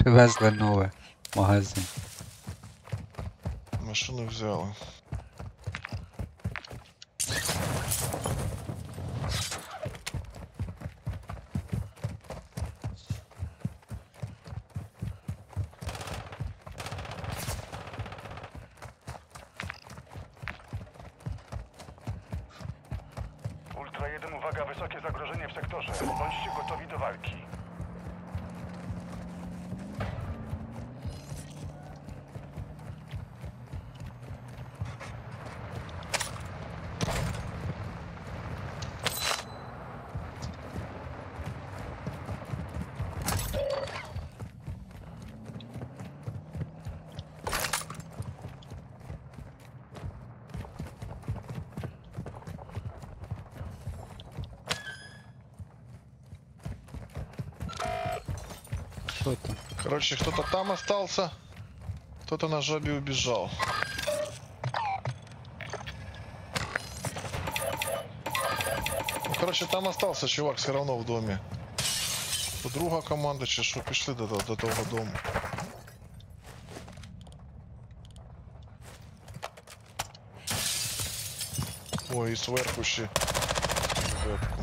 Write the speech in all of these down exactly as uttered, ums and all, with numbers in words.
Привезли нове. Магазин. Машину взяли. Ultra jeden, uwaga, wysokie zagrożenie w sektorze. Bądźcie gotowi do walki. Що там? Короче, кто-то там остался, кто-то на жабе убежал. Ну, короче, там остался чувак все равно в доме. То друга команда, чи що, пішли до, до, до того дому. Ой, і зверху ще вебку.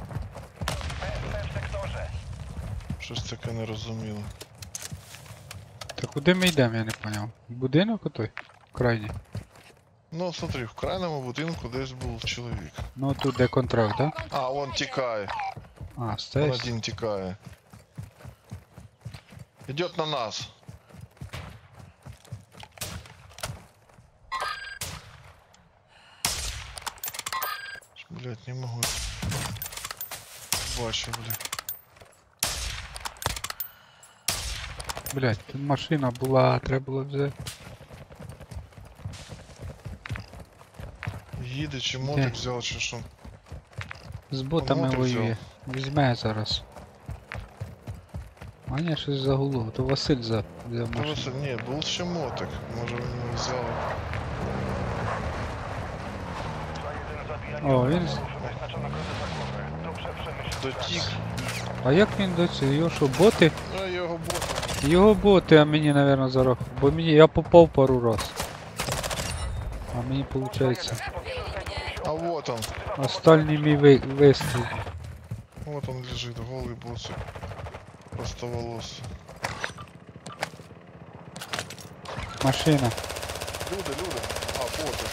W sektorze. Щось таке не розуміло. Та куди ми йдемо, я не поняв. Будинок отой? Крайній. Ну, смотри, в крайньому будинку десь був чоловік. Ну тут де контракт, да? А, он тікає. А, Он стоїть. один тікає. Идет на нас. Блять, не могу. Бачу, блядь. Блять, тут машина була, треба було взяти. Їде чи мотик Де? взяв, чи що? З ботами мотик воює. Візьме зараз. А ні, щось загуло, то Василь за, взяв Та машину. Василь, ні, був ще мотик. Може він його взяв. Ultra jeden, zabijanie O, jest. wrogów. Wyznaczono grozy za głowę. Dobrze przemyśl. Дотік. А як він до цього? Його що, боти? А його ботом. Його боти, а мені, напевно, зараз. Бо мені я попав пару раз. А мені виходить. А вот он. Остальний мій ви... вистріл. Вот он лежит, голый боцик. Просто волос. Машина. Люди, люди. А, боти.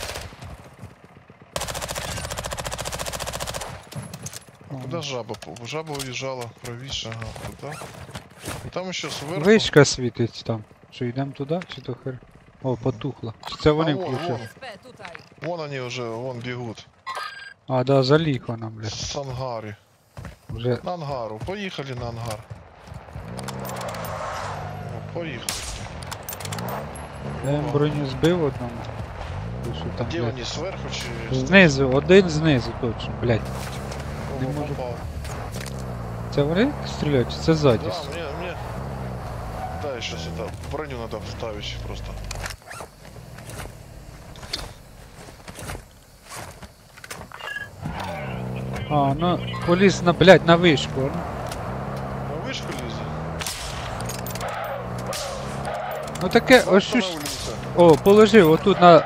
О, Куда жаба? по- Жаба уезжала правіше, ага, туда. І там ще зверху. Вишка світить там. Що йдемо туди, чи то хер? О, потухло. Чи це вони А, вон, включили? вон. СП tutaj. Вон они уже, вон бегут. А, да, заліг вона, бля. С ангари. Вже. На ангару. Поїхали на ангар. О, поїхали. Я їм броню збив одному. Ти що там, Де блядь? вони, зверху чи... Знизу, один знизу точно, блядь. Кого не можу. попав? Це вони стріляють, чи це ззаді? Да, мне, мне... Да, сейчас это, броню надо вставить просто. А, ну, поліз на, блядь, на вишку. Ну. На вышку лізе? Ну таке, ось щось. Останавливайся. О, положив отут на.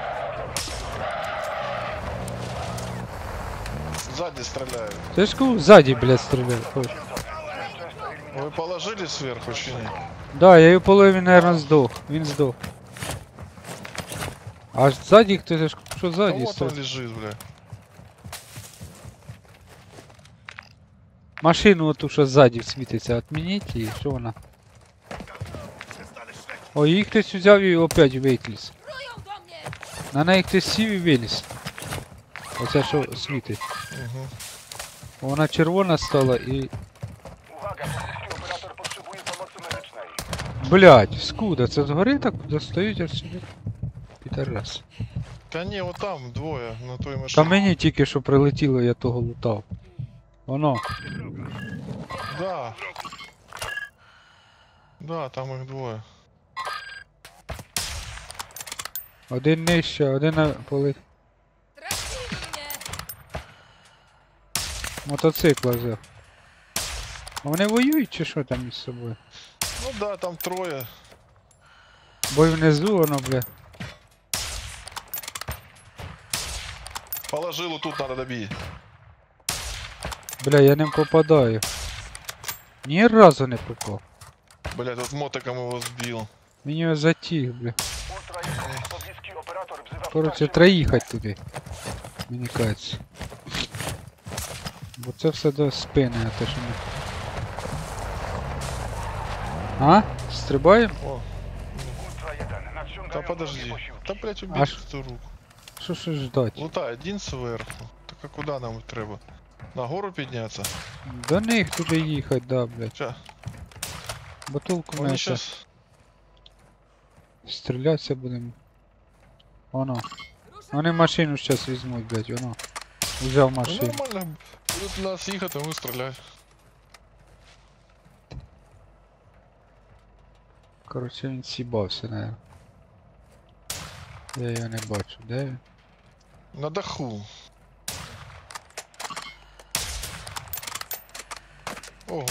Сзади стреляют. Ти ж кажу, ззаді, блядь, стріляє. Ось. Вы положили сверху чи ні? Да, я його половив, він, наверное, здох. Він здох. Аж ззаді хтось, ж- що А ззаді вот он стріляє? лежит, бля. Машину оту, що ззаді світиться, отмініть її, що вона? О, її хтось взяв і опять викліз. Prują do mnie! На неї хтось сів і виліз. Оце що світить. Угу. Вона червона стала і... Uwaga, pobliski operator potrzebuje pomocy medycznej. Блядь, скуда? Це згори так достають аж сюди? Підарас. Та ні, вот там двоє на той Та машині. мені тільки що прилетіло, я того лутав. Воно. Да. Да, там їх двоє. Один нижче, один на поли... Trafili mnie! мотоцикла взяв. А вони воюють чи що там із собою? Ну да, там троє. Бой внизу, воно, бля. Положил, тут надо добить. Бля, я не попадаю. Ні разу не попав. Блять, вот мотиком его сбил. Він його затіг, бля. Ultra jeden, pobliski operator wzywa Коротше, wsparcie. треба їхати туди. Мені кажеться. Бо це все до спини, а те, що ми... А? Стрибаємо? О, Ultra jeden, да nadciągają подожди. wrogie posiłki. Да, блять, Аж- убить эту руку. Що ж ждать? Лутай, один сверху. Так а куда нам треба? На гору підняться? До них туди їхати, да, блядь. Ща. Бо толку Вони ми це щас... стрілятися будемо. Воно. Ruszam. Вони машину зараз візьмуть, блядь, воно. Взяв Ну машину. нормально. Будуть нас їхати, ми стріляти. Коротше, він сібався, наверное. Я його не бачу, де він? На даху. Ого.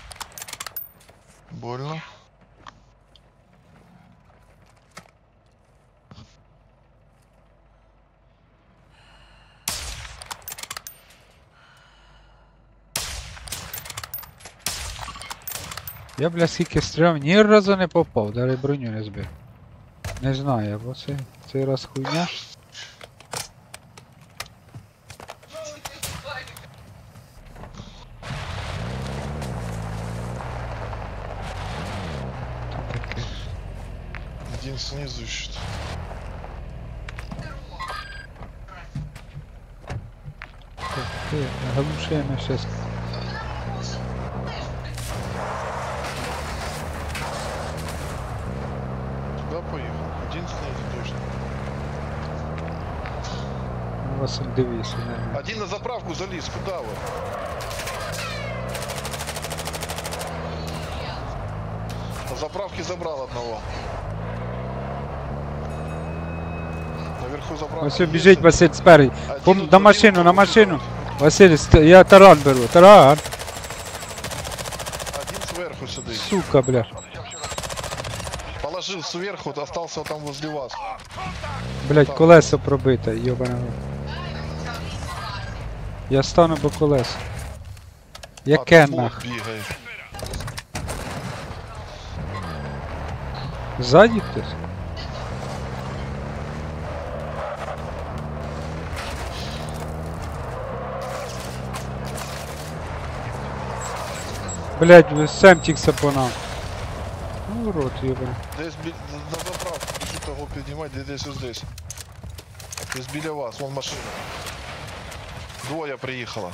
Больно. Я, бля, скільки стріляв, ні разу не попав, навіть броню не збив. Не знаю, бо це цей раз хуйня. Та таке. Один снизу ищет. Таке, глушено щас. Туда поехал. Один снизу точно. Ну, Василь, дивися, наверное. Один на заправку залез. Куда вы? На заправке забрал одного. Наверху заправки. Ось есть. біжить Василь спереді. Один Пом- тут На один машину, тут на тут машину. тут. Василь, ст- я таран беру, таран. Один сверху сюда. Сука, бля. Положил сверху, остался там возле вас. Блять, колесо пробите, йобане. Я стану по колесу. Яке А, тут нах? бот бегает. Ззаді хтось? Блять, семтікся по нам. Ну, рот, йобане. Десь бі... на заправку, біжу того піднімати, де- десь ось здесь. Десь біля вас, вон машина. Двоє приїхало.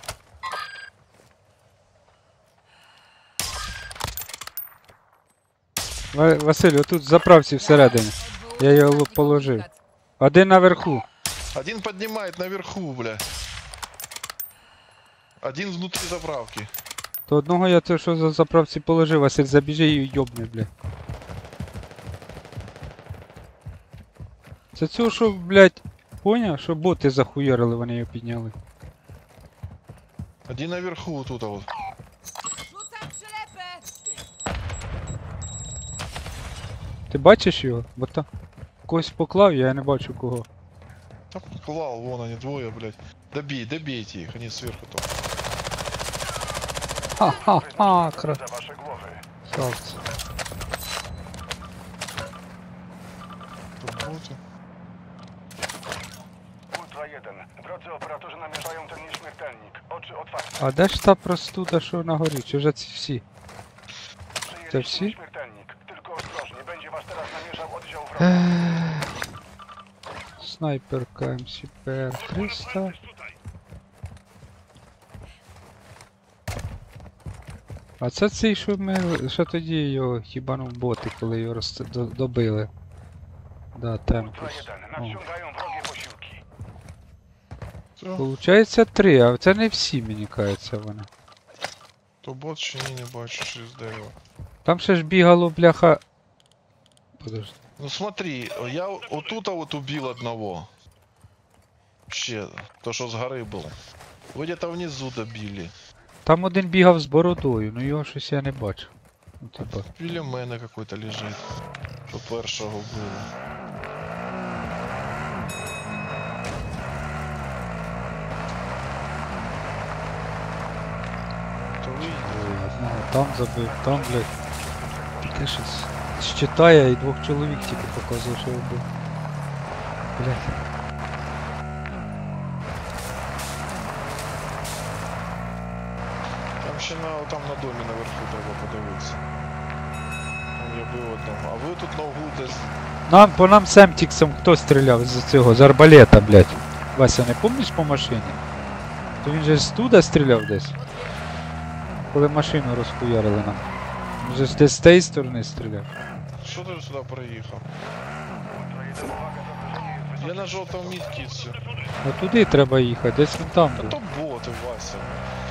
Ва- Василь, отут в заправці всередині. Я його л- положив. Один наверху. Один піднімає наверху, бля. Один внутрі заправки. То одного я те, що за заправці положив, Василь, забіжи і йобни, бля. Це цього, що, блядь, поняв, що боти захуярили, вони його підняли. Один наверху, тут вот. Rzucam przylepę! Ти бачиш його? Бо там когось поклав, я не бачу кого. Там клал, вон они двое, блядь. Добей, добейте их, они сверху там. Ха-ха-ха, Za wasze głowy. красавці. Тут боты. Ultra jeden, drodzy operatorzy namierzają ten nieśmiertelnik. Oczy otwarte. А де ж та простуда, що на горі? Чи вже ці всі? Przyjęliśmy wsi? nieśmiertelnik. Tylko ostrożnie, będzie was teraz namierzał oddział Е. wroga. Снайперка ем сі пі ар триста. А це цей, що ми. Що тоді його хібанув боти, коли його роз... до- добили. Да, Ultra темпус. jeden, О. nadciągają wrogie posiłki. Все. Получається три, а це не всі, мені кажеться, вони. То бот ще ні, не бачу через дерево. Там ще ж бігало, бляха. Подожди. Ну смотри, я отут вот убил одного. Ще, то що з гори був. Ви где-то внизу добили. Там один бігав з бородою, ну його щось я не бачу. Ну, типа, Біля мене какой-то лежить. Що першого було. То ви ой, одного там забив, там, блядь. Таке щось. Щитає і двох чоловік тільки показує, що вбив. Блядь. там ще на, там на домі наверху треба подивитися. Там я бив одного. А ви тут на углу десь. Нам, по нам семтіксом хто стріляв з цього, з арбалета, блядь. Вася, не помниш по машині? То він же з туди стріляв десь. Коли машину розхуярили нам. Він же ж десь з тієї сторони стріляв. Що ти сюди приїхав? Ультра jeden, uwaga, zagrożenie jest Я wysokie. на жовтому міткіці. А туди треба їхати, десь він там Та був. то боти, Вася. То...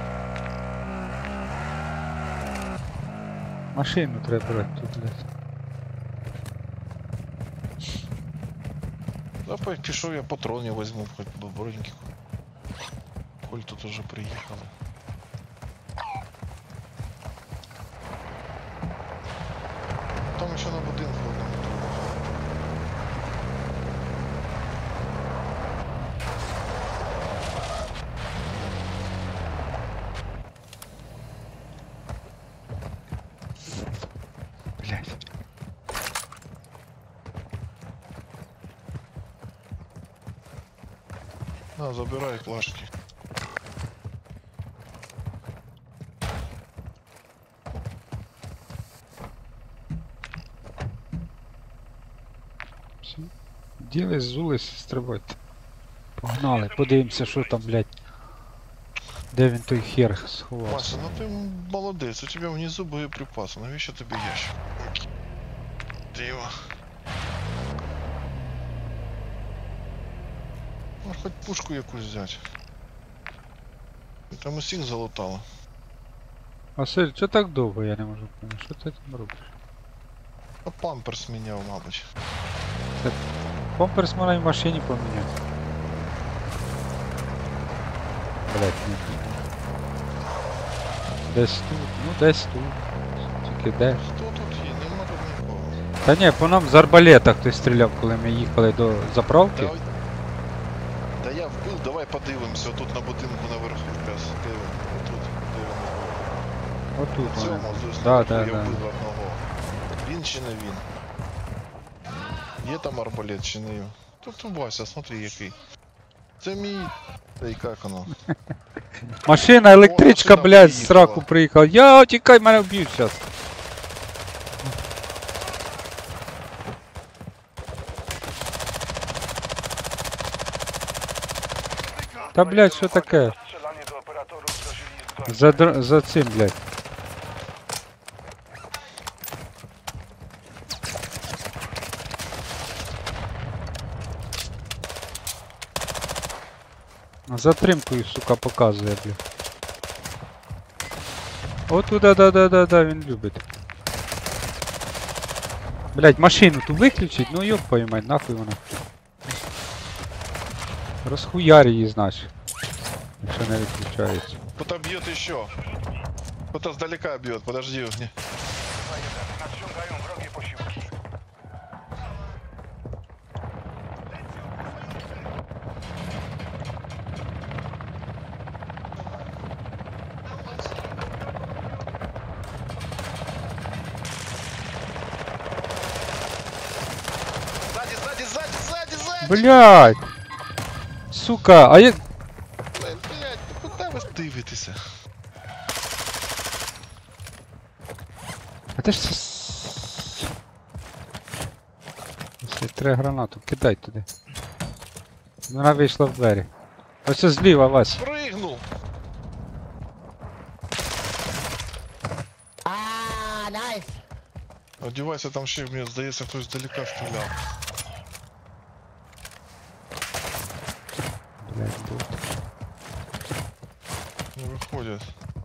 Машину треба брати тут, блядь. Давай пішов я патрони возьму, хоч б броньки. Коль тут уже приїхали. Там ще на будинку одному треба. Блядь. На, забирай плашки. Все. Ділись, зулись, стрибайте. Погнали, подивимося, що там, блядь. Де він той хер сховався. Вася, ну ти молодець, у тебе внизу боєприпаси, навіщо тобі ящик? Диво. Може хоч пушку якусь взяти. Там усіх залутало. Василь, що так довго, я не можу поняти, що ти там робиш? А памперс міняв, мабуть. Помперс мене в машині поміняв. Блять, ні. Десь тут, ну десь тут. Тільки де. Хто тут є? Нема тут нікого. Та ні, по нам з арбалета хтось стріляв, коли ми їхали до заправки. Давай. Та я вбив, давай подивимося, тут на будинку наверху якраз. Де він? Отут, де він був. Отут В вони. цьому, ось Да, наверху да, я да. вбив одного. Він чи не він? Є там арбалет чи не він? Тут Вася, смотри який. Це мій... Та й як воно? Машина, електричка, машина блядь, з приїхала. сраку приїхала. Я тікай, мене вб'ють зараз. Та, блядь, що таке? Strzelanie do operatorów zdarzyli zgłaszać. За, др- за цим, блядь. Затримкою, сука, показує, блядь. От туди, да, да, да, да, він любить. Блядь, машину ту виключить, ну ёб поймай, нахуй вона. Розхуярь її, значить. Якщо не виключається. Кто-то бьет еще. Кто-то сдалека бьет, подожди. Не. Nadciągają wrogie posiłki. Сзади, сзади, сзади, сзади, сзади! Блядь! Сука, а я... Блядь, блядь, куда ви дивитеся? А ти ж... с- Ось три гранату, кидай туди. Вона вийшла в двері. Ось це зліва, Вась. Прыгнул! Ah, nice. Одівайся, там ще, мені здається, хтось здалека стріляв. Блядь, бот. Не виходять.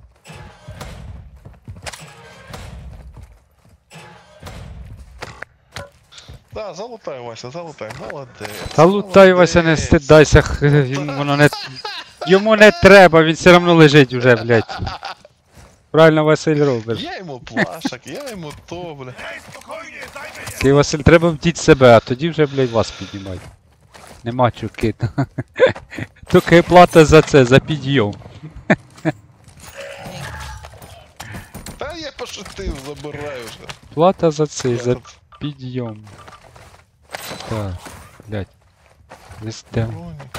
Да, залутай, Вася, залутай, молодець. Та лутай, Вася, не молодець. стидайся, х- йому воно не... Йому не треба, він все одно лежить уже, блядь. Правильно Василь робиш. Я йому плашок, я йому то, бля. Ти, Василь, треба вдіть себе, а тоді вже, блядь, вас піднімати. Нема чуки. Тільки плата за це, за підйом. Та я пошутив, забираю вже. Плата за це, Я за тут підйом. Так, блядь. Вистем. бронік.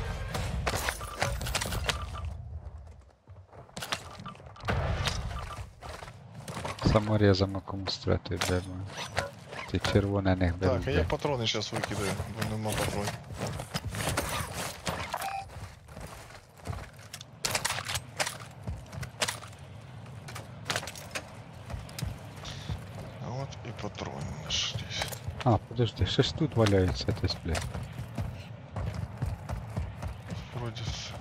Саморезом комусь третою беру. Ті червоне не беру. Так, а я блядь. патрони зараз викидаю, бо нема патронів. А от і патрони нашлись. А, подожди, ще ж тут валяється десь, блядь. Вроде все.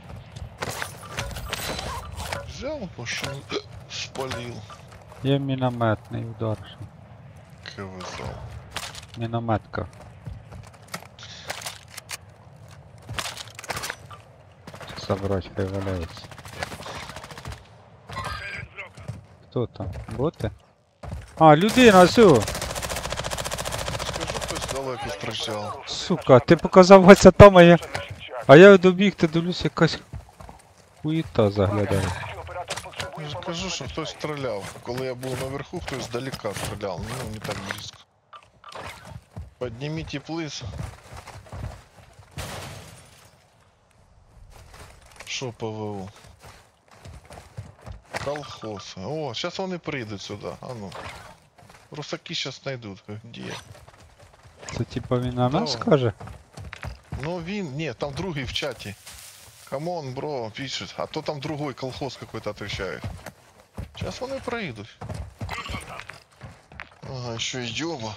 Взял, пошел, спалил. Є мінометний удар. що. КВЗ. Мінометка. Забрать, хай валяється. Хто там? Боти? А, людина, всю! Скажу, хтось далеко стріляв. Сука, ти показав Вася там, а я... А я добіг, ти дивлюсь, якась хуїта заглядає. Оператор Я потребує ж кажу, що помощи. хтось стріляв. Коли я був наверху, хтось здалека стріляв. Ну, не так близько. Поднимите плиз. Що ПВО? Колхоз. О, сейчас вони прийдуть сюди. А ну. Русаки сейчас найдут. Где? Це типа він на нас Давай. каже? Ну він, ні, там другий в чаті. Камон, бро, пишет. А то там другой колхоз какой-то отвечает. Сейчас вони прийдуть. Ага, еще и ёба.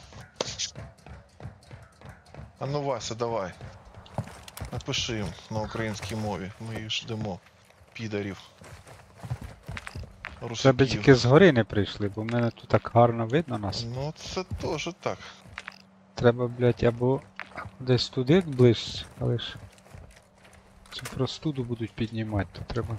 А ну, Вася, давай. Напиши їм на українській мові. Ми їх ждемо. Підарів. Треба Русаків. тільки згори не прийшли, бо в мене тут так гарно видно нас. Ну це теж так. Треба, блядь, або десь туди ближче, але ж... Цю простуду будуть піднімати, то треба...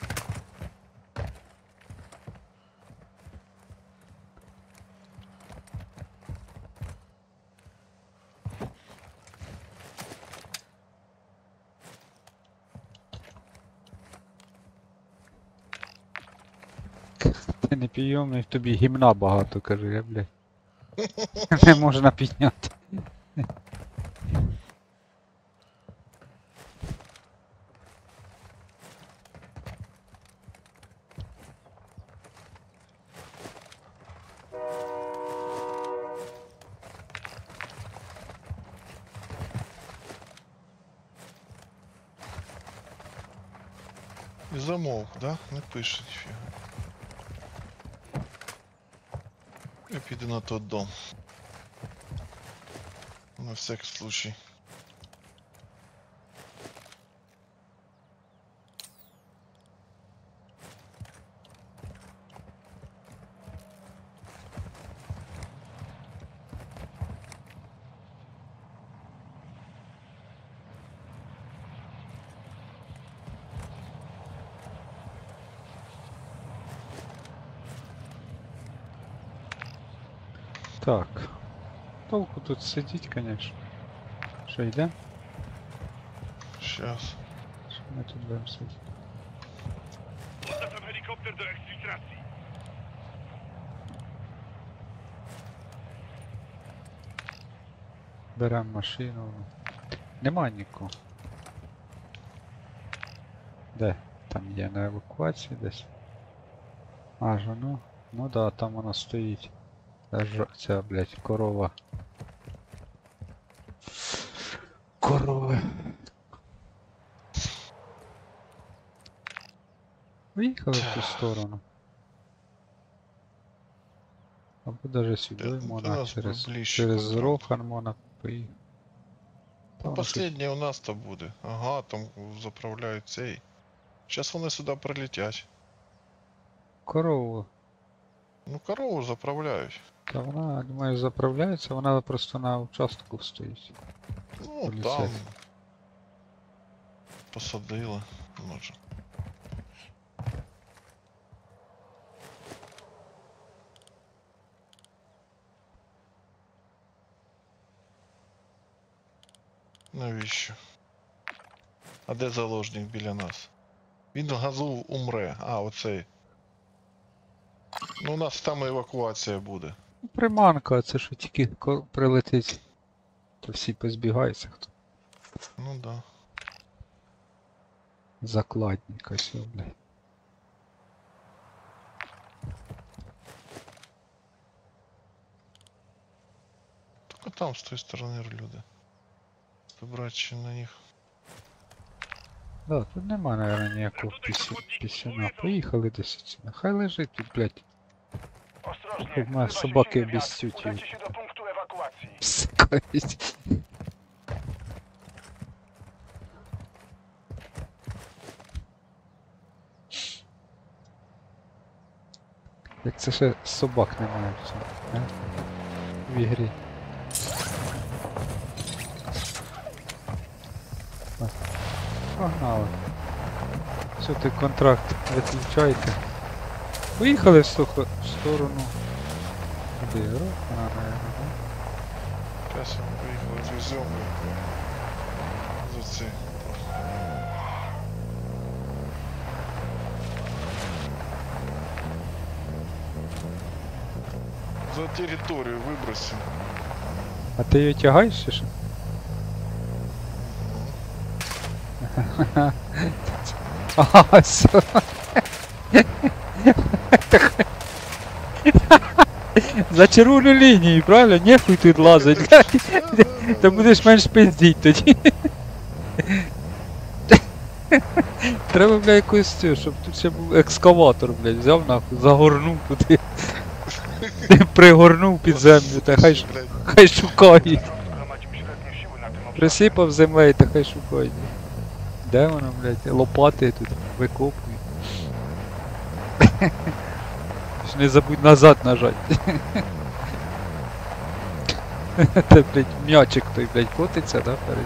Ти не підйомний, тобі гімна багато, кажу я, блядь. Не можна підняти. І замовк, да? Не пише ніфіга. Я піду на тот дом. На всякий случай. Так. Толку тут сидіть, конечно. Що, йде? Сейчас. Що ми тут будемо сидіти? Oznaczam helikopter do eksfiltracji. Беремо машину. Нема нікого. Де? Там є на евакуації десь. Аж воно. Ну да, там вона стоїть. Та ж- Ця, блядь, корова. Корови. Виїхали в ту сторону. Або даже сюди Де- де можна нас через, ближче через контракт? Рохан можна поїхати. Ну, Там щось- последнее у нас то буде. Ага, там заправляють цей. Сейчас вони сюди прилетять. Корову. Ну, корову заправляють. Та вона, я думаю, заправляється, вона просто на участку стоїть. Ну, Полетять. там. Посадили. Може. Навіщо? А де заложник біля нас? Він в газу умре. А, оцей. Ну, у нас там евакуація буде. Ну, приманка, це що тільки ко- прилетить, то всі позбігаються, хто Ну да. закладник ось, о, блядь. Тільки там з тої сторони люди. Забрати чи на них. Да, тут нема, наверное, ніякого пісю, пісюна. Поїхали десь сюди. Хай лежить тут, блядь. Ostrożnie, Jak masz zbliża się sobakę silny wiatr. bez ciuci. Udajcie się do punktu ewakuacji. Псикають. Як це ще собак немає в цьому, а? В ігрі. Так, погнали. Все, ти контракт виключайте. Поїхали в стоху- в сторону. Куди? Рокна, наверное, да? Зараз ми поїхали звеземо за ці. За територію вибросимо. А ти її тягаєш чи що? Ага, все. За червону лінію, правильно? Нехуй тут лазить. Ти будеш менш пиздіть тоді. Треба, бля, якусь цю, щоб тут ще був екскаватор, блядь, взяв нахуй, загорнув туди. Пригорнув під землю, та хай, ш- Блядь, хай шукають. Zgromadził średnie siły na tym obszarze. Присипав землею, та хай шукають. Де воно, блядь? Лопати тут викопують. Ж не забудь назад нажать. Та, блядь, м'ячик той, блядь, котиться, да, перед.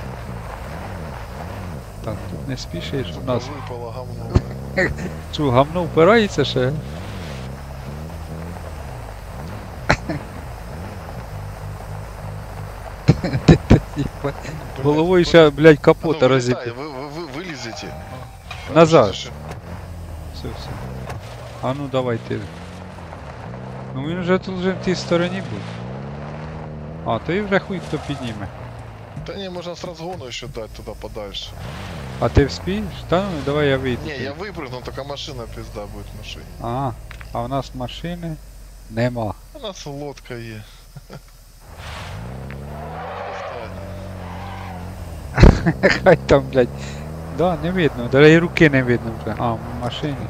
Так, тут не спішиш у нас. випало гамно. Чу, гамно впирається ще? Ти- ти, їба. Головою ще, блядь, капота розіб'є. Ви, ви, ви вилізете. Назад. Що- Все, все. А ну давай ти. Ну він вже тут вже в тій стороні був. А, то і вже хуй хто підніме. Та ні, можна з розгону ще дати туди подальше. А ти вспієш? Та ну давай я вийду. Ні, тоді. я випрыгну, така машина пизда буде в машині. А, а у нас машини нема. У нас лодка є. Достатньо. Хай там, блядь. Да, не видно, даже і руки не видно вже. А, в машині.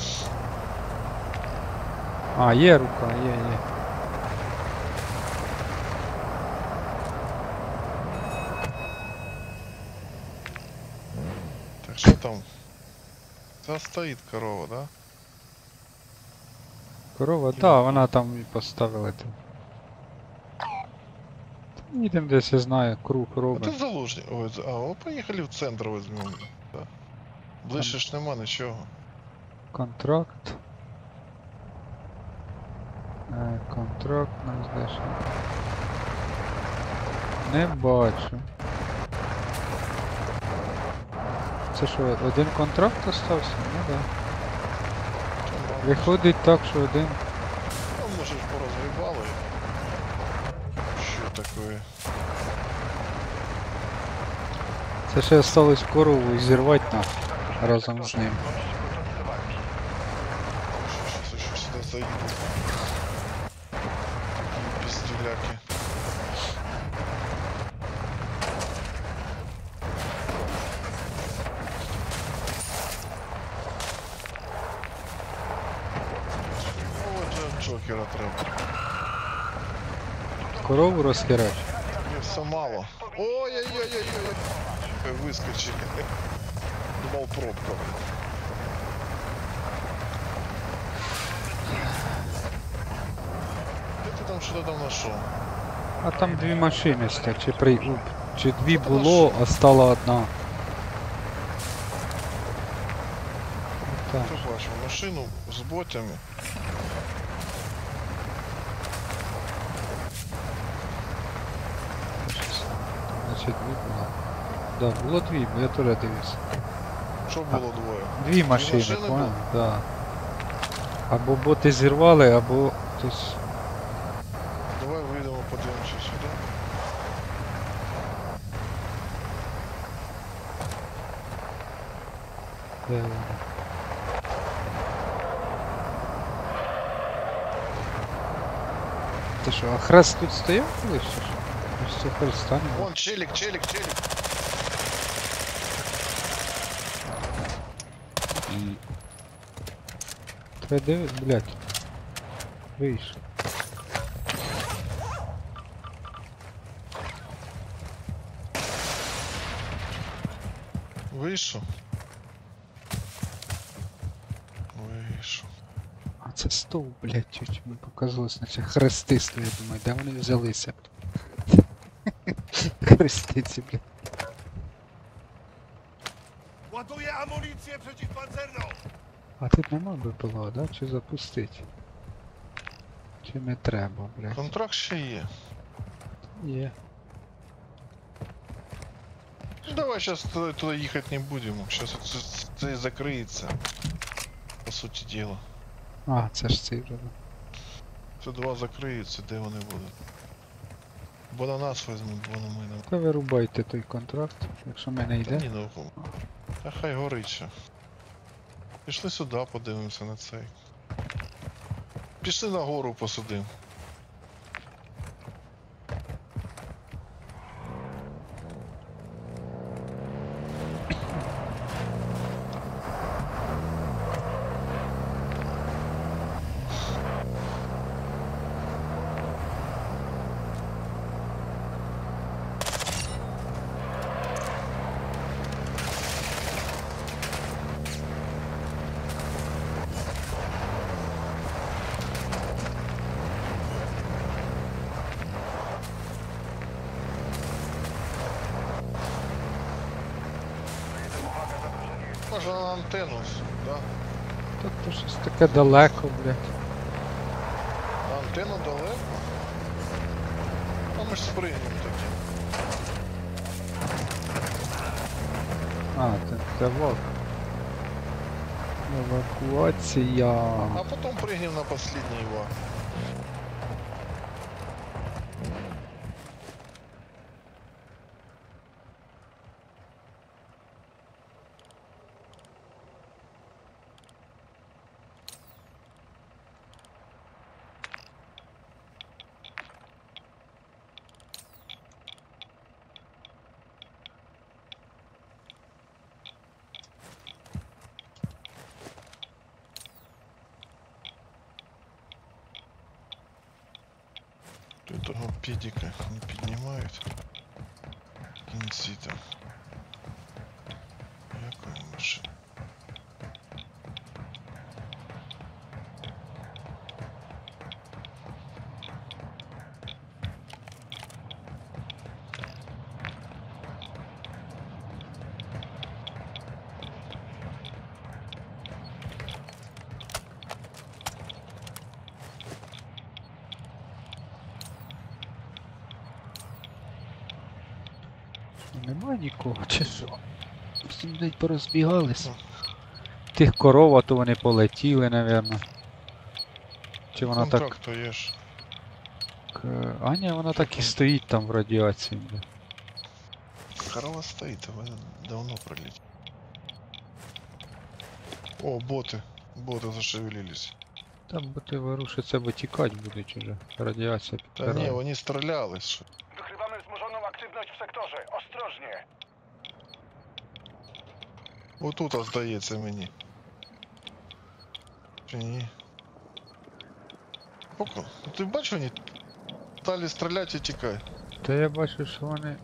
А, є рука, є, є. Так що там? Та стоїть корова, да? Корова, так, да, вона там і поставила там. Їдемо десь, я знаю, круг А робимо. ти заложник. Ой, з- а, о, поїхали в центр візьмемо. Да. Ближче ж нема нічого. Контракт. Е, контракт нам здеш. Не бачу. Це що, один контракт остався? Ну да. Виходить так, що один. Ну, може ж порозгрібали. Що таке? Це ще осталось корову зірвати на разом з ним. Що, що, що сюди заїду? Піздюляки. Ну, от же Джокера треба. Корову розхерач. Мне все мало. Ой-ой-ой-ой-ой. Хай выскочили. Думал пробка. Где ты там что-то там нашел? А там дві машини стоять, чи при... у, чи дві було, а стала одна. Так. Ты бачу машину с ботами. чи дві було? Да, було дві, бо я теж дивився. Що було двоє? Дві машини, машини понял? було? Да. Або боти зірвали, або хтось. Давай вийдемо, подивимося сюди. Де вони? Ти що, а хрест тут стояв колись? чи що? Ось це хреста немає. Вон челик, челик, челик. І... Треба дивись, блядь. Вийшов. Вийшов. Вийшов. А це стовп, блядь, чуть мені показалось, наче хрести стоять, думаю, де вони взялися? Хрестиці, блядь. Ładuję amunicję przeciwpancerną! А тут нема БПЛА, да? Чи запустить? Чи не треба, блядь? Контракт ще є. Є. Ну, давай сейчас туда, туда ехать не будем. Сейчас это, это и закроется. По сути дела. А, це ж цей вже. да. Це два закриються, де вони будуть. Бо на нас візьмуть, бо на мене. Та вирубайте той контракт, якщо ми не Та йде. ні, ну. Та хай горить ще. Пішли сюди, подивимося на цей. Пішли на гору посидим. Може на антенну, да? Тут то щось таке далеко, блядь. На антенну далеко. А ми ж спригнемо тоді. А, це, це вок. Евакуація. А потім пригнемо на последній вак. Того педика не піднімають. В кінці там. Якої машини? Нема нікого, чи що? Всі блядь, порозбігались. Тих корова, то вони полетіли, напевно. Чи вона так... Контракт то є ж. к- А ні, вона так і стоїть там в радіації, бля. Корова стоїть, а вони давно пролетіли. О, боти. Боти зашевелились. Там боти ворушаться, бо тікать будуть уже. Радіація Та ні, підпирає. вони стріляли. що. Wykrywamy wzmożoną aktywność w sektorze. Ostrożnie. Отут, а, здається мені. Чи ні? Поко, ну ти бачиш, вони стали стріляти і тікають. Та я бачу, що вони...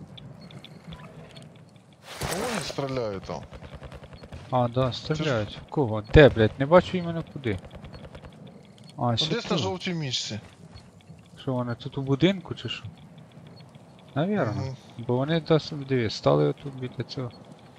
Ну, вони стріляють там. А, да, стріляють. В кого? Де, блядь? Не бачу іменно куди. А, Ну, ще десь на тут. жовтій мічці. Що вони тут у будинку чи що? Навірно. Мгм. Бо вони досить диві, стали отут біля цього.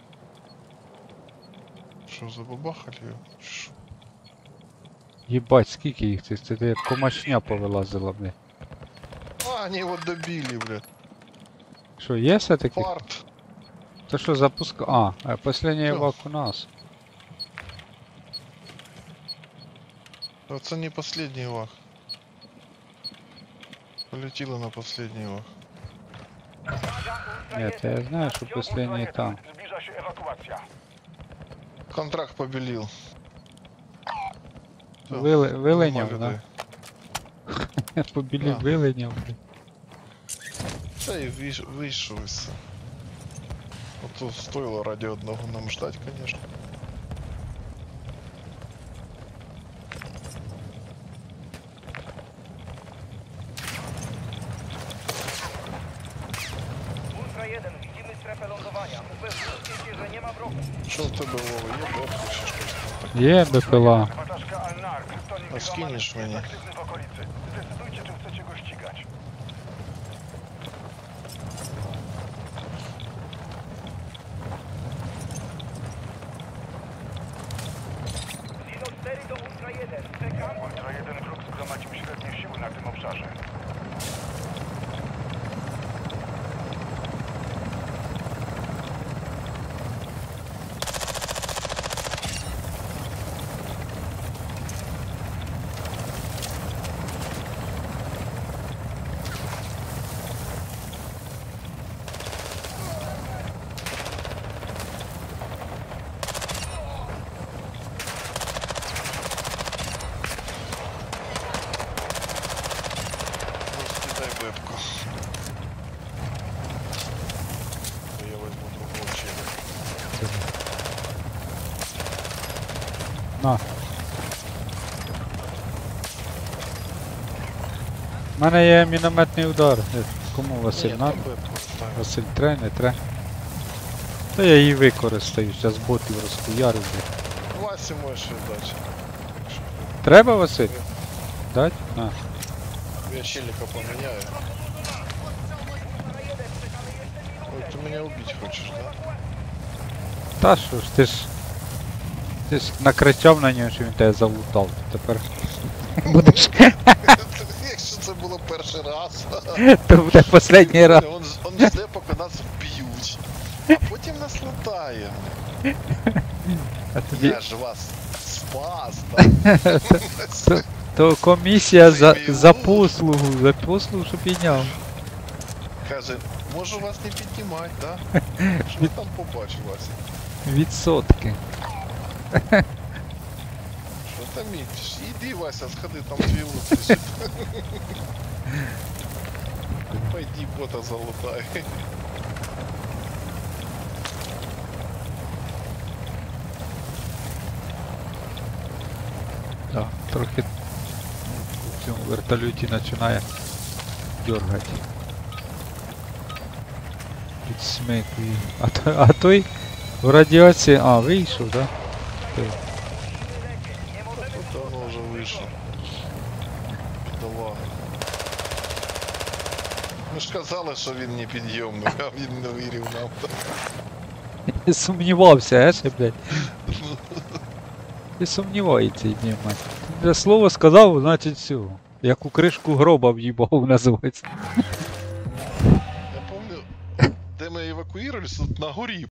Що, забабахали його? Чи що? Єбать, скільки їх це? Це як комашня повилазила, блядь. А, они его добили, блядь. Що, є все-таки? Фарт. То що запуск... А, е, последній Що? евак у нас. А це не последній вах. Полетіли на последній вах. Ні, то я знаю, що последній там. Zbliża się ewakuacja. Контракт побілів. Всё, Вили... нема Вилиняв, людей. да? Побілів Да. вилиняв. блін. Та й вийш- вийшов із це. Ото стоїло раді одного нам ждать, конечно. Ultra jeden, widzimy strefę lądowania. Upewnijcie się, że nie ma wrogów. Що в тебе, Вова, є бабка чи щось? Є БПЛА. Watażka Al-Nar, kryptonim A skiniesz wyłamany, mnie. jest aktywny w okolicy. Zdecydujcie, czy chcecie go ścigać. Zino cztery do Ultra jeden. Czekam. Ultra jeden wróg zgromadził średnie siły na tym obszarze. Розкидай бебку. То я возьму другого челя. На. У мене є мінометний удар. Е, Кому Василь Ні, надо? там бебку оставив. Василь тре, не тре. Та я її використаю, зараз ботів розхуярю. блін. Васі можеш дати. Треба, Василь? Дать? На. Я челика поменяю. Ой, ты меня убить хочешь, да? Та що ж, ти ж... Ти ж накричав на нього, що він тебе залутав. Тепер будеш... Якщо це було перший раз, То буде останній раз. он, ж- он жде, поки нас вб'ють. А потім нас лутає. А тоді... Я ж вас спас, так? То комісія за, Приб'ю. за послугу, за послугу, що підняв. Каже, можу вас не піднімати, да? Що там побачив, Вася? Відсотки. Що там ідеш? Іди, Вася, сходи, там дві луки. Пойди бота залутай. Да, трохи в цьому вертольоті починає дергати. Підсмикує. А, то, а той в радіації... А, вийшов, да? Той. Тут давно вже вийшов. Бідолага. Ми ж казали, що він не підйомний, а він не вірив нам. Я сумнівався, а ще, блядь. Ти сумнівається, ні, мать. Вже слово сказав, значить все. Як у кришку гроба в'їбав, називається. Я пам'ятаю, де ми евакуювалися, тут на горі